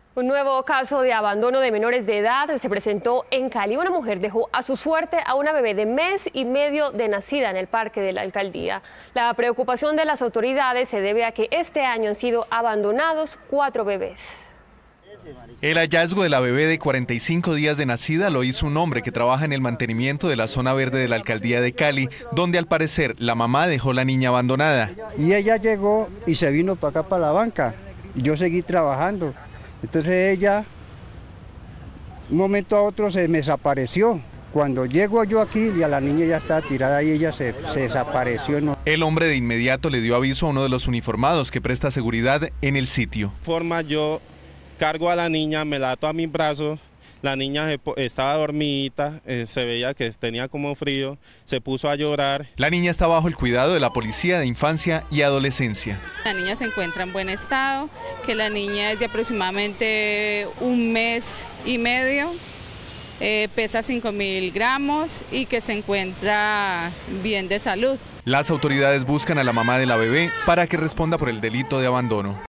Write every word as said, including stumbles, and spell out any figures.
Un nuevo caso de abandono de menores de edad se presentó en Cali. Una mujer dejó a su suerte a una bebé de mes y medio de nacida en el parque de la alcaldía. La preocupación de las autoridades se debe a que este año han sido abandonados cuatro bebés. El hallazgo de la bebé de cuarenta y cinco días de nacida lo hizo un hombre que trabaja en el mantenimiento de la zona verde de la alcaldía de Cali, donde al parecer la mamá dejó la niña abandonada. Y ella llegó y se vino para acá, para la banca, y yo seguí trabajando. Entonces ella, un momento a otro, se me desapareció. Cuando llego yo aquí, ya la niña ya estaba tirada y ella se, se desapareció. ¿No? El hombre de inmediato le dio aviso a uno de los uniformados que presta seguridad en el sitio. Forma yo cargo a la niña, me la ato a mis brazos. La niña estaba dormidita, eh, se veía que tenía como frío, se puso a llorar. La niña está bajo el cuidado de la Policía de Infancia y Adolescencia. La niña se encuentra en buen estado, que la niña es de aproximadamente un mes y medio, eh, pesa cinco mil gramos y que se encuentra bien de salud. Las autoridades buscan a la mamá de la bebé para que responda por el delito de abandono.